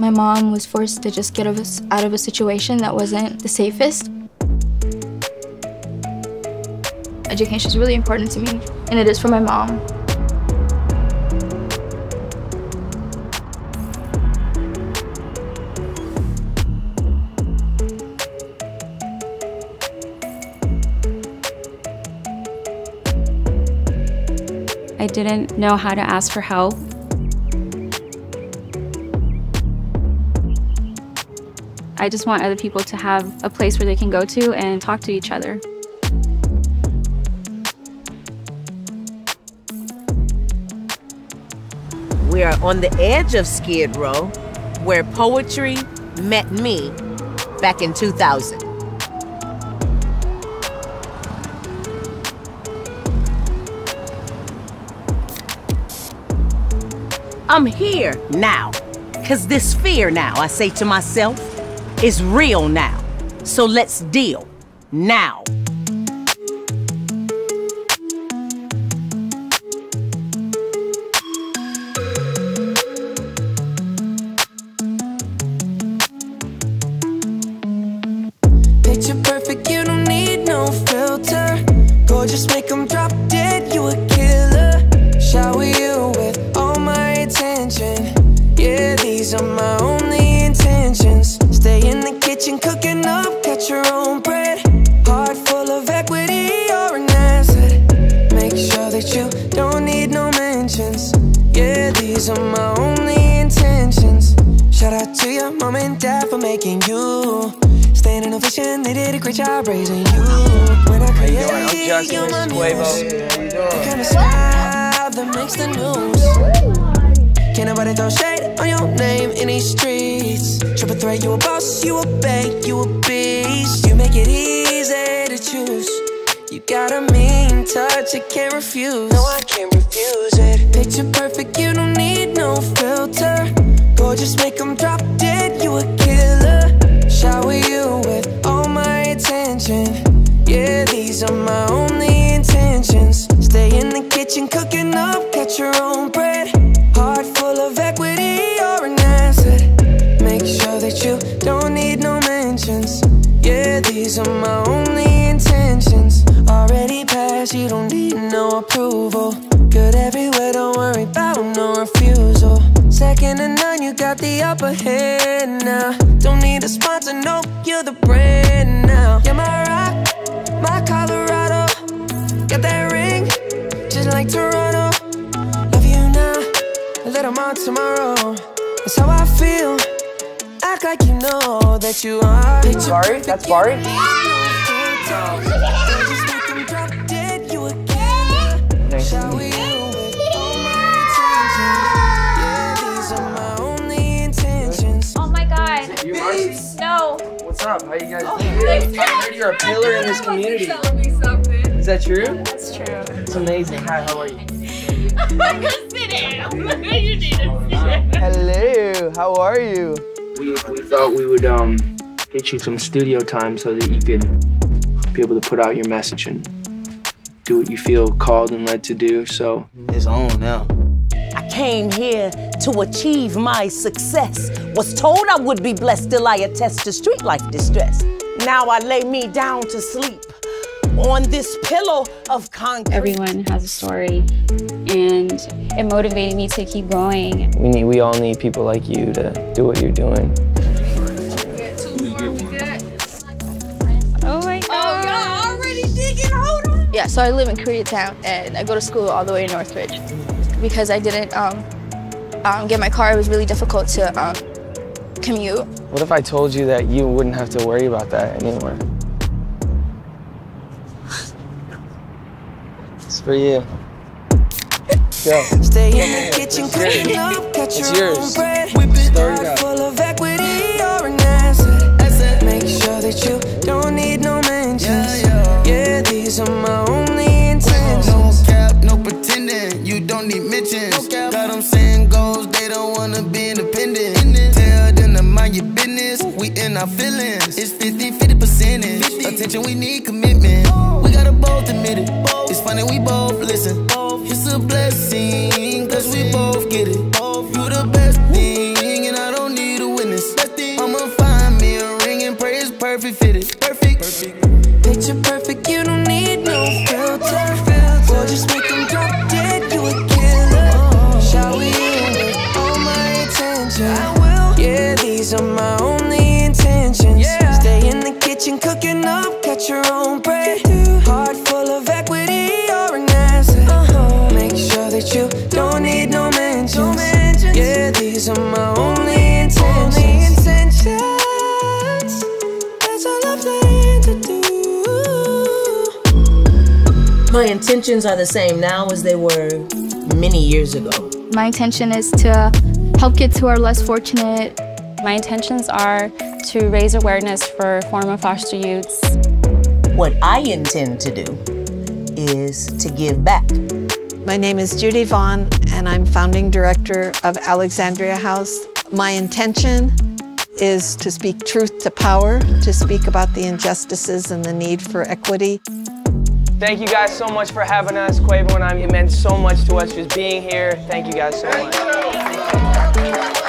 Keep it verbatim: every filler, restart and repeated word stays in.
My mom was forced to just get us out of a situation that wasn't the safest. Education is really important to me, and it is for my mom. I didn't know how to ask for help. I just want other people to have a place where they can go to and talk to each other. We are on the edge of Skid Row, where poetry met me back in two thousand. I'm here now, because this fear now, I say to myself, is real now. So let's deal now. Picture perfect, you don't need no filter. Gorgeous, make them drop dead, you a killer. Shower you with all my attention. Yeah, these are my only intentions. Stay in the kitchen cooking up, got your own bread. Heart full of equity, you're an asset. Make sure that you don't need no mentions. Yeah, these are my only intentions. Shout out to your mom and dad for making you. Staying in a vision, they did a great job raising you. When I create, I'm Justin, you're my this is Quavo. muse. The kind of smile that makes the news. Can't nobody throw shade on your name in these streets. Triple threat, you a boss, you a bank, you a beast. You make it easy to choose. You got a mean touch, I can't refuse. No, I can't refuse it. Picture perfect, you don't need no filter. Gorgeous, make them drop dead, you a killer. Shower you with all my attention. Yeah, these are my only intentions. Stay in the kitchen cooking up, got your own bread. Heart full of equity, you're an asset. Make sure that you don't need no mentions. Yeah, these are my only intentions. Already passed, you don't need no approval. Good everywhere, don't worry about no refusal. Second to none, you got the upper hand now. Don't need a sponsor, no, you're the brand now. You're my rock, my Colorado. Got that ring, just like Toronto. Love you now, a little more tomorrow. That's how I feel. Act like you know that you are. Bari? That's Bari? Nice to meet you. Oh my God. You, Marcy? No. What's up? How you guys Oh, doing? I heard you're a pillar in this community. Is that true? That's true. It's amazing. Hi, how are you? Sit down. You need to sit down. Hello, how are you? We, we thought we would um get you some studio time so that you could be able to put out your message and do what you feel called and led to do, so. It's on now. I came here to achieve my success. Was told I would be blessed till I attest to street life distress. Now I lay me down to sleep on this pillow of concrete. Everyone has a story, and it motivated me to keep going. We need, we all need people like you to do what you're doing. Oh my God. Oh, y'all already digging, hold on. Yeah, so I live in Koreatown, and I go to school all the way in Northridge. Because I didn't um, um, get my car, it was really difficult to um, commute. What if I told you that you wouldn't have to worry about that anymore? It's for you. Go. Stay in the kitchen cooking up, got It's your yours. own bread. Whip it Start it hard, up. full of equity, you're an asset. Make sure that you don't need no mentions. Yeah, these are my only intentions. No cap, no pretending, you don't need mentions. Got them saying goals, they don't wanna be independent. Tell them to mind your business, we in our feelings. It's fifty, fifty percentage. Attention, we need commitment. We gotta both admit it. It's funny, we both listen. It's a blessing, cause we both get it. You the best thing, and I don't need a picture perfect, you don't need no filter. Or just make them drop dead, you a killer. Shower you with all my attention. I will. Yeah, these are my only intentions. Yeah. Stay in the kitchen cooking up, cut your own bread. Heart full of equity, you're an asset. Uh-huh. Make sure that you don't need no mentions. No mentions. Yeah, these are my only intentions. Only intentions. That's all I'm playing to do. My intentions are the same now as they were many years ago. My intention is to help kids who are less fortunate. My intentions are to raise awareness for former foster youths. What I intend to do is to give back. My name is Judy Vaughn, and I'm founding director of Alexandria House. My intention is to speak truth to power, to speak about the injustices and the need for equity. Thank you guys so much for having us. Quavo and I, it meant so much to us just being here. Thank you guys so much.